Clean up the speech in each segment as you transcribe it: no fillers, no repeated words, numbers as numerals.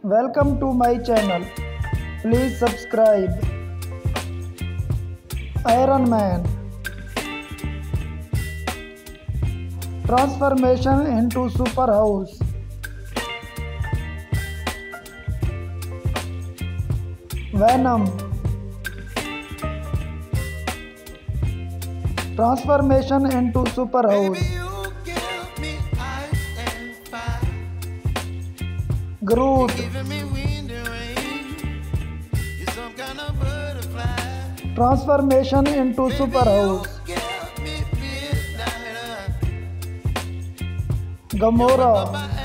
Welcome to my channel. Please subscribe. Iron Man. Transformation into Super House. Venom. Transformation into Super House. Groot. Transformation into Super House. Gamora.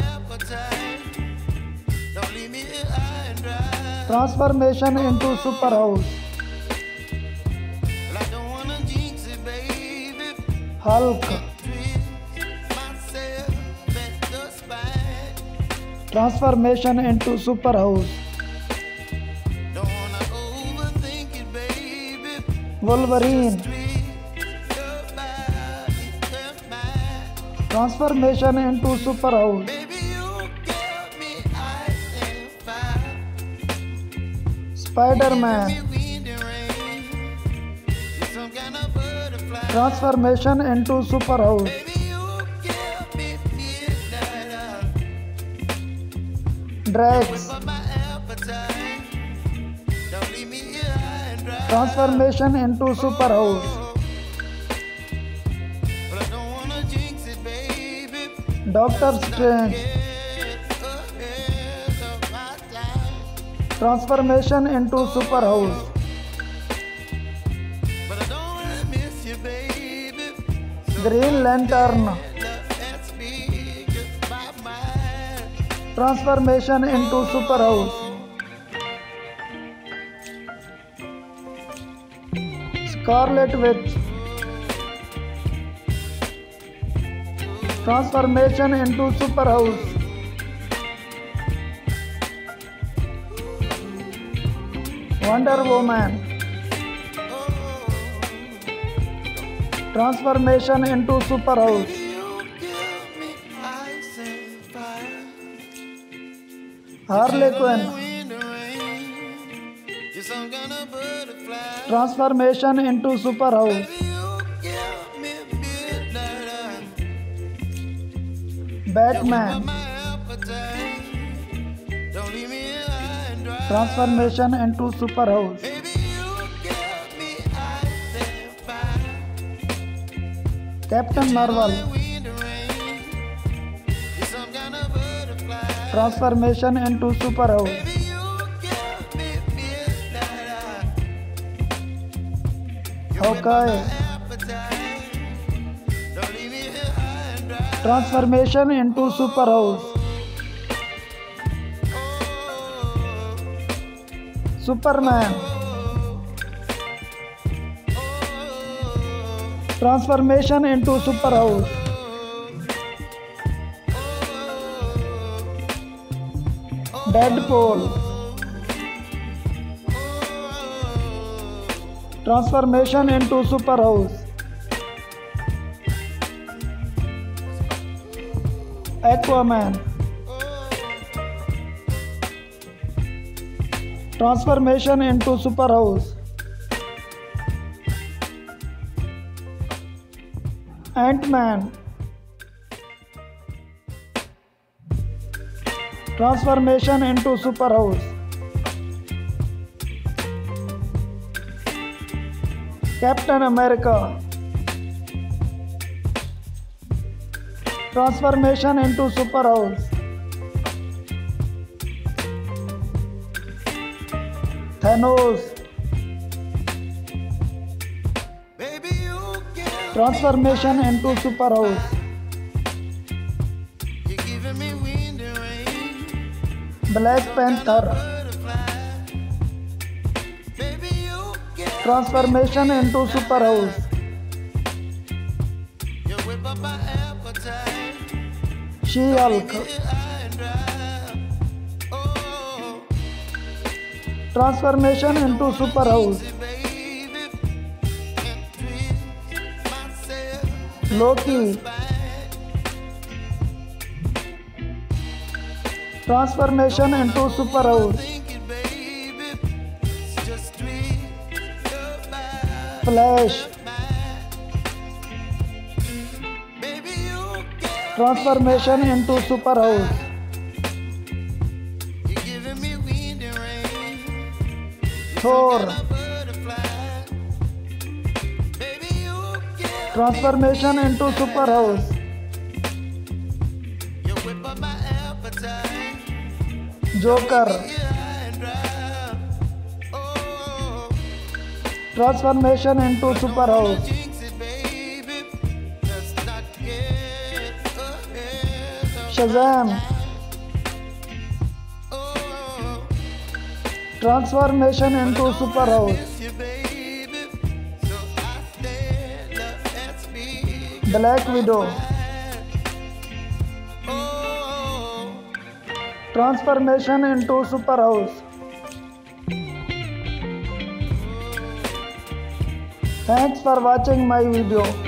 Transformation into Super House. Hulk. Transformation into Super House. Wolverine. Transformation into Super House. Spider-Man. Transformation into Super House. Drax. Transformation into Super House. Doctor Strange. Transformation into Super House. Green Lantern. Transformation into Super House. Scarlet Witch. Transformation into Super House. Wonder Woman. Transformation into Super House. Harley Quinn. Transformation into Super House. Batman. Transformation into Super House. Captain Marvel. Transformation into Super House. Hawkeye. Transformation into Super House. Superman. Transformation into Super House. Deadpool. Transformation into Super House. Aquaman. Transformation into Super House. Ant-Man. Transformation into Super House. Captain America. Transformation into Super House. Thanos. Transformation into Super House. Black Panther. Transformation into Super House. She-Hulk. Transformation into Super House. Loki. Transformation into super house. Flash. Transformation into super house. Thor. Transformation into super house. Joker. Transformation into super house. Shazam. Transformation into super house. Black Widow. Transformation into super house. Thanks for watching my video.